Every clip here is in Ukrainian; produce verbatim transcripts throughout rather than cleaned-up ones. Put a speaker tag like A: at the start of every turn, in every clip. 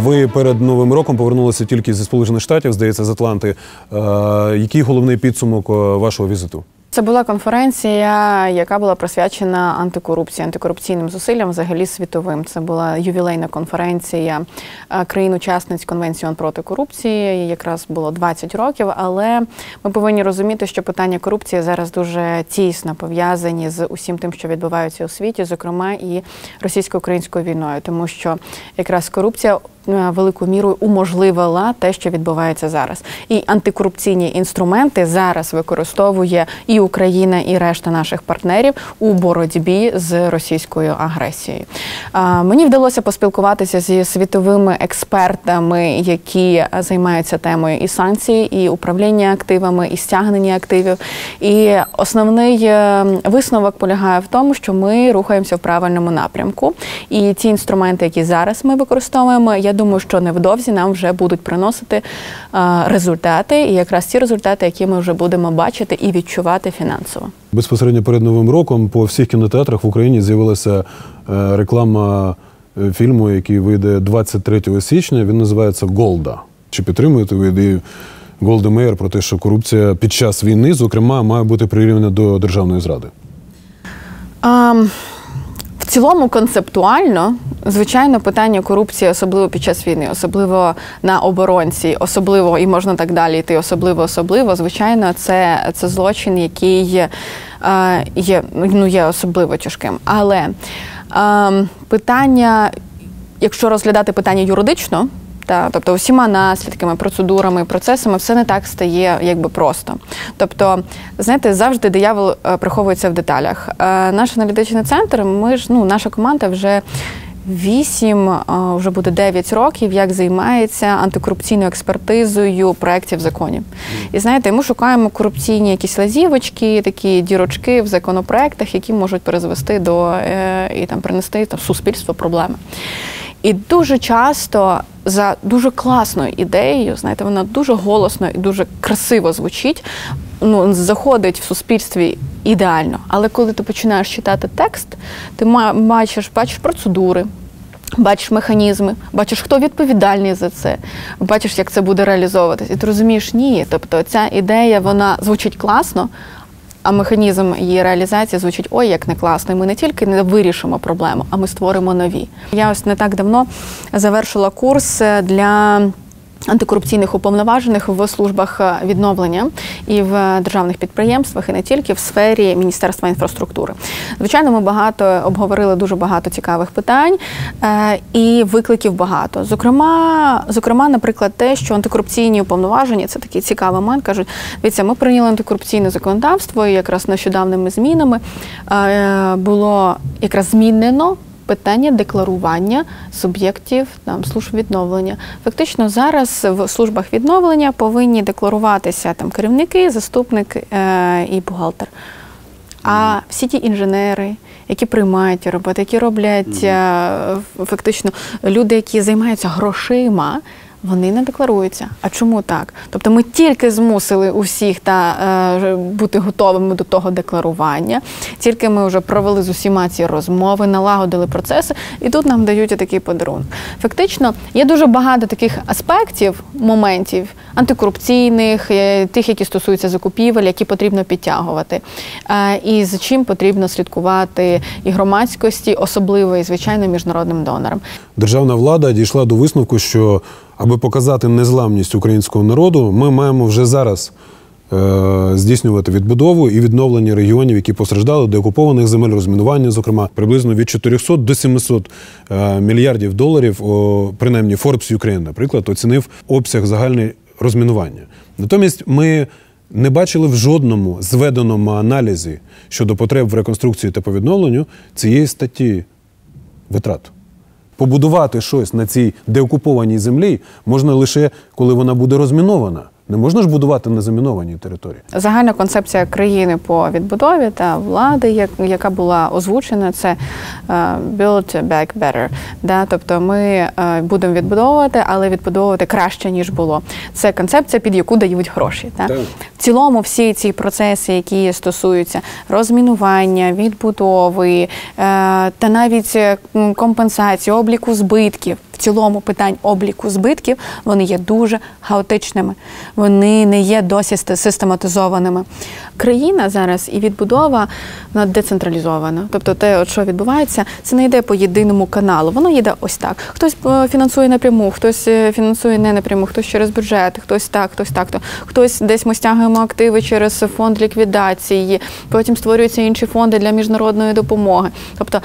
A: Ви перед Новим роком повернулися тільки зі Сполучених Штатів, здається, з Атланти. Який головний підсумок вашого візиту?
B: Це була конференція, яка була присвячена антикорупції, антикорупційним зусиллям, взагалі світовим. Це була ювілейна конференція країн-учасниць Конвенції ООН проти корупції. Якраз було двадцять років, але ми повинні розуміти, що питання корупції зараз дуже тісно пов'язані з усім тим, що відбувається у світі, зокрема і російсько-українською війною, тому що якраз корупція великою мірою уможливила те, що відбувається зараз. І антикорупційні інструменти зараз використовує і Україна, і решта наших партнерів у боротьбі з російською агресією. Мені вдалося поспілкуватися зі світовими експертами, які займаються темою і санкцій, і управління активами, і стягнення активів. І основний висновок полягає в тому, що ми рухаємося в правильному напрямку. І ті інструменти, які зараз ми використовуємо, я думаю, що невдовзі нам вже будуть приносити результати, і якраз ті результати, які ми вже будемо бачити і відчувати фінансово.
A: Безпосередньо перед Новим роком по всіх кінотеатрах в Україні з'явилася реклама фільму, який вийде двадцять третього січня. Він називається «Голда». Чи підтримуєте ви ідею Голди Меїр про те, що корупція під час війни, зокрема, має бути прирівняна до державної зради?
B: Um... В цілому, концептуально, звичайно, питання корупції, особливо під час війни, особливо на оборонці, особливо, і можна так далі йти, особливо-особливо, звичайно, це, це злочин, який е, є, ну, є особливо тяжким. Але е, питання, якщо розглядати питання юридично, Та, тобто усіма наслідками, процедурами, процесами все не так стає якби просто. Тобто, знаєте, завжди диявол приховується в деталях. Наш аналітичний центр, ми ж, ну, наша команда вже вісім, вже буде дев'ять років, як займається антикорупційною експертизою проєктів законів. І знаєте, ми шукаємо корупційні якісь лазівочки, такі дірочки в законопроєктах, які можуть призвести до і там принести там, суспільству проблеми. І дуже часто за дуже класною ідеєю, знаєте, вона дуже голосно і дуже красиво звучить, ну, заходить в суспільстві ідеально. Але коли ти починаєш читати текст, ти бачиш, бачиш процедури, бачиш механізми, бачиш, хто відповідальний за це, бачиш, як це буде реалізовуватись. І ти розумієш, ні, тобто ця ідея, вона звучить класно, а механізм її реалізації звучить, ой, як не класно. І ми не тільки не вирішимо проблему, а ми створимо нові. Я ось не так давно завершила курс для антикорупційних уповноважених в службах відновлення і в державних підприємствах, і не тільки в сфері Міністерства інфраструктури. Звичайно, ми багато обговорили дуже багато цікавих питань і викликів багато. Зокрема, зокрема, наприклад, те, що антикорупційні уповноважені, це такий цікавий момент, кажуть, дивіться, ми прийняли антикорупційне законодавство, і якраз нещодавними змінами було якраз змінено питання декларування суб'єктів там, служб відновлення. Фактично зараз в службах відновлення повинні декларуватися там, керівники, заступник е і бухгалтер. А всі ті інженери, які приймають роботи, які роблять е фактично люди, які займаються грошима, вони не декларуються. А чому так? Тобто ми тільки змусили усіх та, е, бути готовими до того декларування, тільки ми вже провели з усіма ці розмови, налагодили процеси, і тут нам дають такий подарунок. Фактично, є дуже багато таких аспектів, моментів, антикорупційних, тих, які стосуються закупівель, які потрібно підтягувати, е, і за чим потрібно слідкувати і громадськості, особливо і, звичайно, міжнародним донорам.
A: Державна влада дійшла до висновку, що аби показати незламність українського народу, ми маємо вже зараз е здійснювати відбудову і відновлення регіонів, які постраждали, деокупованих земель, розмінування, зокрема, приблизно від чотирьохсот до сімисот е мільярдів доларів, о, принаймні Forbes Ukraine, наприклад, оцінив обсяг загальне розмінування. Натомість ми не бачили в жодному зведеному аналізі щодо потреб в реконструкції та по відновленню цієї статті витрат. Побудувати щось на цій деокупованій землі можна лише, коли вона буде розмінована. Не можна ж будувати на замінованій території.
B: Загальна концепція країни по відбудові та влади, яка була озвучена, це «build back better». Да? Тобто ми будемо відбудовувати, але відбудовувати краще, ніж було. Це концепція, під яку дають гроші. Да?
A: Так.
B: В цілому всі ці процеси, які стосуються розмінування, відбудови та навіть компенсації, обліку збитків, в цілому питань обліку збитків, вони є дуже хаотичними, вони не є досі систематизованими. Країна зараз і відбудова, вона децентралізована. Тобто те, от що відбувається, це не йде по єдиному каналу, воно йде ось так. Хтось фінансує напряму, хтось фінансує не напряму, хтось через бюджет, хтось так, хтось так. То хтось десь ми стягуємо активи через фонд ліквідації, потім створюються інші фонди для міжнародної допомоги. Тобто,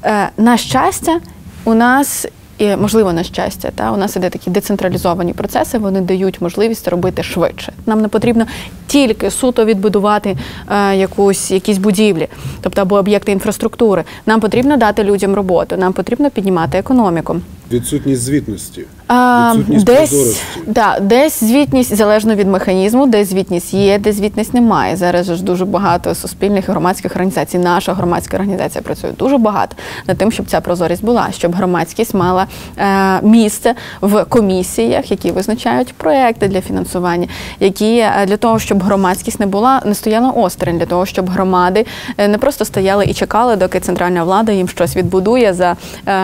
B: на щастя, у нас, і, можливо, на щастя, та, у нас іде такі децентралізовані процеси, вони дають можливість робити швидше. Нам не потрібно тільки суто відбудувати е, якусь, якісь будівлі, тобто або об'єкти інфраструктури. Нам потрібно дати людям роботу, нам потрібно піднімати економіку.
A: Відсутність звітності,
B: а,
A: відсутність
B: десь,
A: прозорості.
B: Да, десь звітність, залежно від механізму, десь звітність є, десь звітність немає. Зараз ж дуже багато суспільних і громадських організацій. Наша громадська організація працює дуже багато над тим, щоб ця прозорість була, щоб громадськість мала е, місце в комісіях, які визначають проекти для фінансування, які для того, щоб громадськість не була, не стояла осторонь, для того, щоб громади не просто стояли і чекали, доки центральна влада їм щось відбудує за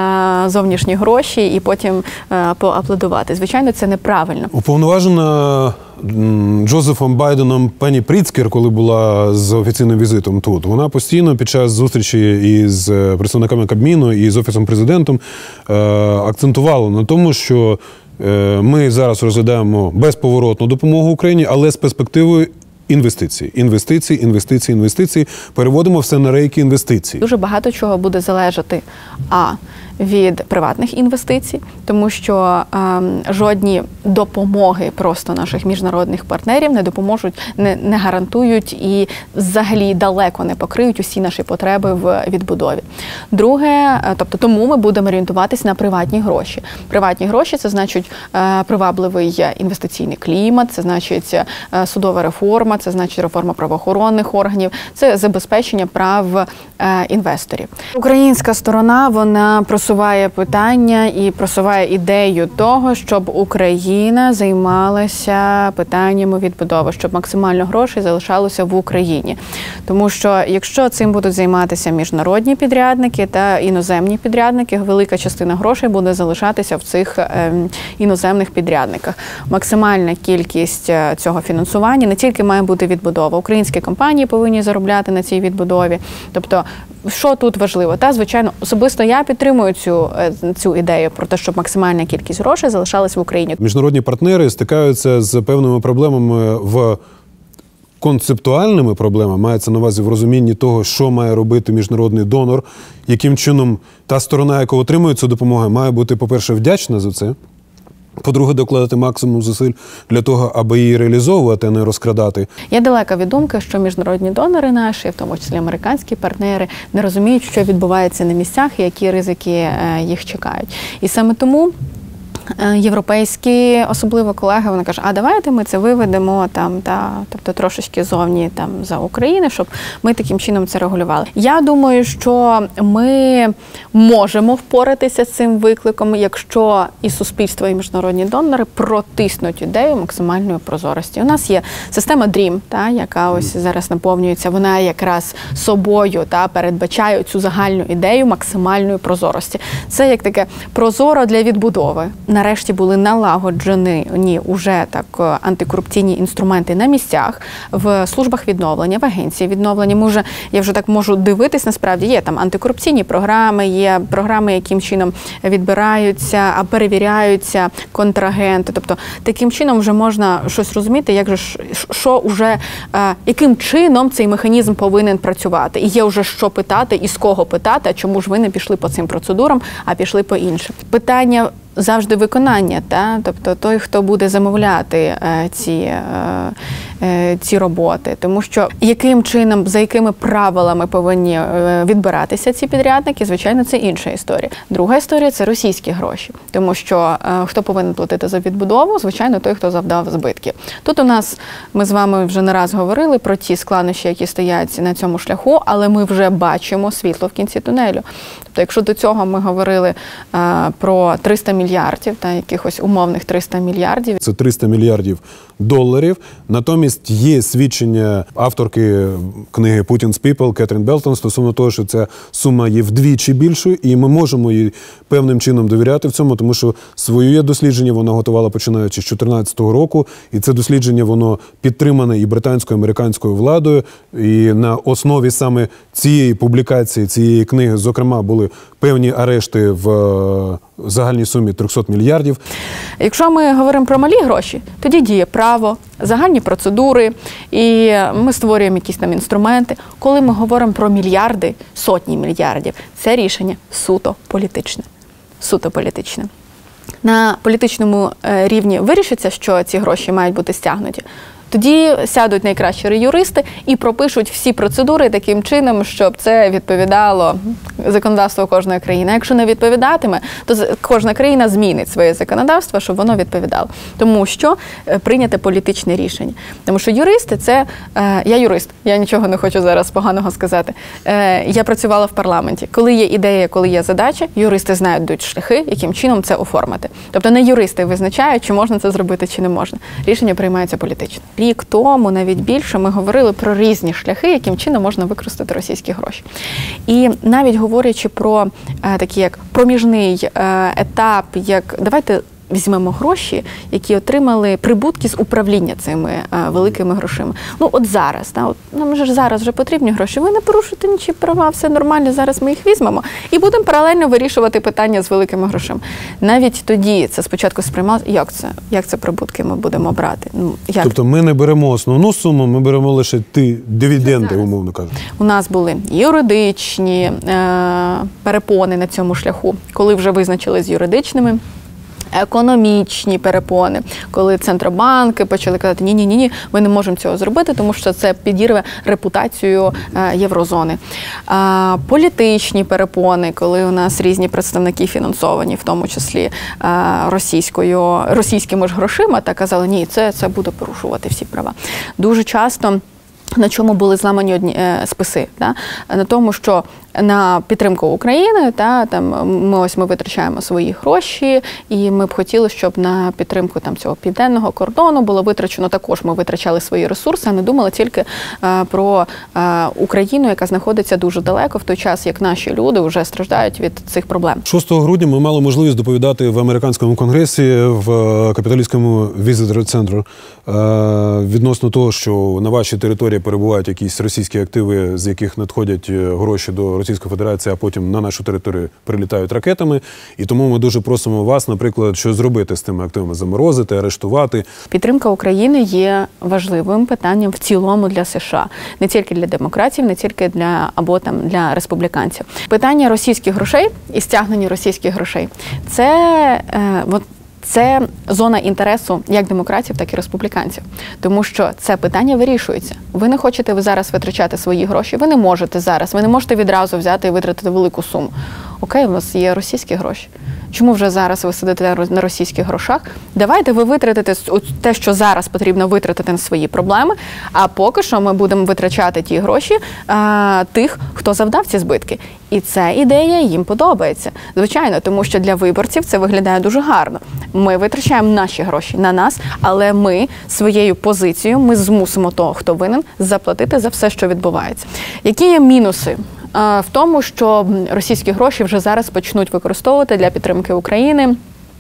B: е, зовнішні гроші, і потім е, поаплодувати. Звичайно, це неправильно.
A: Уповноважена Джозефом Байденом пані Пріцкер, коли була з офіційним візитом тут, вона постійно під час зустрічі із представниками Кабміну і з Офісом Президентом е, акцентувала на тому, що е, ми зараз розглядаємо безповоротну допомогу Україні, але з перспективою інвестицій. Інвестиції, інвестиції, інвестиції. Переводимо все на рейки інвестицій.
B: Дуже багато чого буде залежати, а від приватних інвестицій, тому що е, жодні допомоги просто наших міжнародних партнерів не допоможуть, не, не гарантують і взагалі далеко не покриють усі наші потреби в відбудові. Друге, е, тобто тому ми будемо орієнтуватись на приватні гроші. Приватні гроші – це значить е, привабливий інвестиційний клімат, це значить е, судова реформа, це значить реформа правоохоронних органів, це забезпечення прав е, інвесторів. Українська сторона, вона просуває питання і просуває ідею того, щоб Україна займалася питаннями відбудови, щоб максимально грошей залишалося в Україні. Тому що якщо цим будуть займатися міжнародні підрядники та іноземні підрядники, велика частина грошей буде залишатися в цих е, іноземних підрядниках. Максимальна кількість цього фінансування не тільки має бути відбудова. Українські компанії повинні заробляти на цій відбудові. Тобто, що тут важливо? Та, звичайно, особисто я підтримую цю, цю ідею про те, щоб максимальна кількість грошей залишалась в Україні.
A: Міжнародні партнери стикаються з певними проблемами в концептуальними проблемами, мається на увазі в розумінні того, що має робити міжнародний донор, яким чином та сторона, яка отримує цю допомогу, має бути, по-перше, вдячна за це, по-друге, докладати максимум зусиль для того, аби її реалізовувати, а не розкрадати.
B: Я далека від думки, що міжнародні донори наші, в тому числі американські партнери, не розуміють, що відбувається на місцях і які ризики їх чекають. І саме тому європейські, особливо колеги, вони кажуть, а давайте ми це виведемо там, та, тобто трошечки зовні там, за України, щоб ми таким чином це регулювали. Я думаю, що ми можемо впоратися з цим викликом, якщо і суспільство, і міжнародні донори протиснуть ідею максимальної прозорості. У нас є система дрім, та, яка ось зараз наповнюється, вона якраз собою та, передбачає цю загальну ідею максимальної прозорості. Це як таке прозоро для відбудови. Нарешті були налагоджені уже так антикорупційні інструменти на місцях, в службах відновлення, в агенції відновлення. Ми вже, я вже так можу дивитись, насправді є там антикорупційні програми, є програми, яким чином відбираються, а перевіряються контрагенти. Тобто таким чином вже можна щось розуміти, як же що уже, яким чином цей механізм повинен працювати. І є вже що питати, і з кого питати, а чому ж ви не пішли по цим процедурам, а пішли по іншим. Питання завжди виконання, та? Тобто той, хто буде замовляти е, ці, е, е, ці роботи. Тому що яким чином, за якими правилами повинні е, відбиратися ці підрядники, звичайно, це інша історія. Друга історія – це російські гроші. Тому що е, хто повинен платити за відбудову? Звичайно, той, хто завдав збитків. Тут у нас, ми з вами вже не раз говорили про ті складнощі, які стоять на цьому шляху, але ми вже бачимо світло в кінці тунелю. Тобто, якщо до цього ми говорили е, про триста мільярдів, та якихось умовних триста мільярдів.
A: Це триста мільярдів доларів. Натомість є свідчення авторки книги «Putin's People» Кетрін Белтон стосовно того, що ця сума є вдвічі більшою, і ми можемо їй певним чином довіряти в цьому, тому що своє дослідження вона готувала починаючи з дві тисячі чотирнадцятого року, і це дослідження воно підтримане і британською, і американською владою, і на основі саме цієї публікації, цієї книги, зокрема, були певні арешти в загальній сумі триста мільярдів.
B: Якщо ми говоримо про малі гроші, тоді діє право, загальні процедури, і ми створюємо якісь там інструменти. Коли ми говоримо про мільярди, сотні мільярдів, це рішення суто політичне. Суто політичне. На політичному рівні вирішиться, що ці гроші мають бути стягнуті. Тоді сядуть найкращі юристи і пропишуть всі процедури таким чином, щоб це відповідало законодавству кожної країни. Якщо не відповідатиме, то кожна країна змінить своє законодавство, щоб воно відповідало. Тому що прийняте політичне рішення. Тому що юристи – це… Я юрист, я нічого не хочу зараз поганого сказати. Я працювала в парламенті. Коли є ідея, коли є задача, юристи знають шляхи, яким чином це оформити. Тобто не юристи визначають, чи можна це зробити, чи не можна. Рішення приймається політично. Рік тому, навіть більше, ми говорили про різні шляхи, яким чином можна використати російські гроші. І навіть говорячи про е, такий як проміжний е, етап, як давайте візьмемо гроші, які отримали прибутки з управління цими е, великими грошима. Ну от зараз, да, от, нам же ж зараз вже потрібні гроші, ви не порушуєте нічі права, все нормально, зараз ми їх візьмемо і будемо паралельно вирішувати питання з великими грошима. Навіть тоді це спочатку сприймалося, як це, як це прибутки ми будемо брати. Ну, як?
A: Тобто ми не беремо основну суму, ми беремо лише ті дивіденди, умовно кажучи.
B: У нас були юридичні е, перепони на цьому шляху, коли вже визначили з юридичними, економічні перепони, коли центробанки почали казати, ні-ні-ні, ми не можемо цього зробити, тому що це підірве репутацію єврозони. Політичні перепони, коли у нас різні представники фінансовані, в тому числі російською, російськими ж грошима, та казали, ні, це, це буде порушувати всі права. Дуже часто на чому були зламані одні е, списи, да? На тому, що на підтримку України, та, там, ми, ось, ми витрачаємо свої гроші, і ми б хотіли, щоб на підтримку там, цього південного кордону було витрачено також, ми витрачали свої ресурси, а не думали тільки е, про е, Україну, яка знаходиться дуже далеко, в той час, як наші люди вже страждають від цих проблем.
A: шостого грудня ми мали можливість доповідати в американському конгресі в капіталістському Visitor Center е, відносно того, що на вашій території перебувають якісь російські активи, з яких надходять гроші до Російської Федерації, а потім на нашу територію прилітають ракетами. І тому ми дуже просимо вас, наприклад, що зробити з тими активами, заморозити, арештувати.
B: Підтримка України є важливим питанням в цілому для США. Не тільки для демократів, не тільки для, або там, для республіканців. Питання російських грошей і стягнення російських грошей – це е, от, це зона інтересу як демократів, так і республіканців. Тому що це питання вирішується. Ви не хочете ви зараз витрачати свої гроші, ви не можете зараз, ви не можете відразу взяти і витратити велику суму. Окей, у нас є російські гроші. Чому вже зараз ви сидите на російських грошах? Давайте ви витратите те, що зараз потрібно витратити на свої проблеми, а поки що ми будемо витрачати ті гроші а, тих, хто завдав ці збитки. І ця ідея їм подобається. Звичайно, тому що для виборців це виглядає дуже гарно. Ми витрачаємо наші гроші на нас, але ми своєю позицією, ми змусимо того, хто винен, заплатити за все, що відбувається. Які є мінуси? В тому, що російські гроші вже зараз почнуть використовувати для підтримки України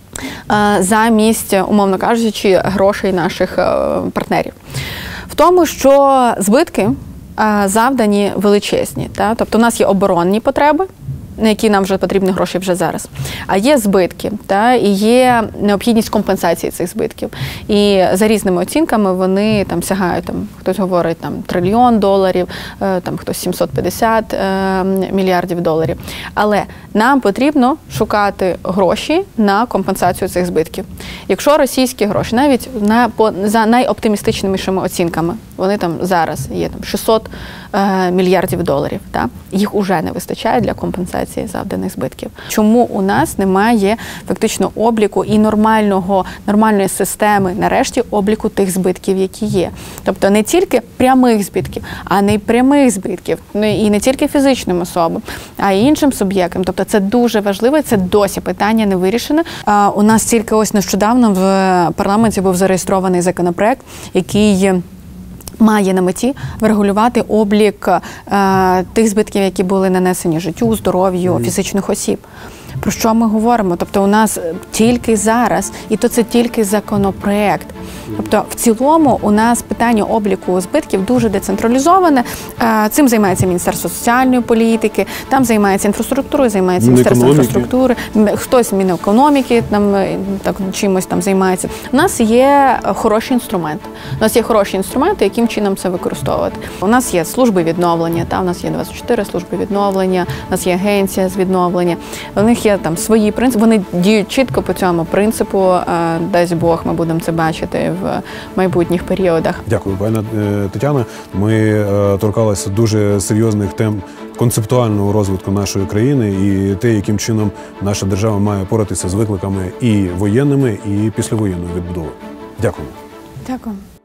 B: замість, умовно кажучи, грошей наших партнерів. В тому, що збитки завдані величезні. Та? Тобто у нас є оборонні потреби, на які нам вже потрібні гроші вже зараз. А є збитки, та, і є необхідність компенсації цих збитків. І за різними оцінками вони там сягають, там, хтось говорить там, трильйон доларів, там, хтось сімсот п'ятдесят е, мільярдів доларів. Але нам потрібно шукати гроші на компенсацію цих збитків. Якщо російські гроші, навіть на, по, за найоптимістичнішими оцінками, вони там зараз є там, шістсот е, мільярдів доларів, та, їх уже не вистачає для компенсації компенсації завданих збитків. Чому у нас немає фактично обліку і нормального, нормальної системи, нарешті, обліку тих збитків, які є. Тобто не тільки прямих збитків, а не й прямих збитків, і не тільки фізичним особам, а й іншим суб'єктам. Тобто це дуже важливо, це досі питання не вирішене. У нас тільки ось нещодавно в парламенті був зареєстрований законопроект, який має на меті врегулювати облік е, тих збитків, які були нанесені життю, здоров'ю фізичних осіб. Про що ми говоримо? Тобто у нас тільки зараз, і то це тільки законопроект. Тобто в цілому у нас питання обліку збитків дуже децентралізоване. Цим займається Міністерство соціальної політики, там займається інфраструктурою, займається Міністерство інфраструктури, хтось з Мінекономіки там, так, чимось там займається. У нас є хороші інструменти. У нас є хороші інструменти, яким чином це використовувати. У нас є служби відновлення, та, у нас є двадцять чотири служби відновлення, у нас є агенція з відновлення. У них є там свої принципи, вони діють чітко по цьому принципу. Дасть Бог, ми будемо це бачити в майбутніх періодах.
A: Дякую, пані Тетяно. Ми торкалися дуже серйозних тем концептуального розвитку нашої країни і те, яким чином наша держава має поратися з викликами і воєнними, і післявоєнної відбудови. Дякую.
B: Дякую.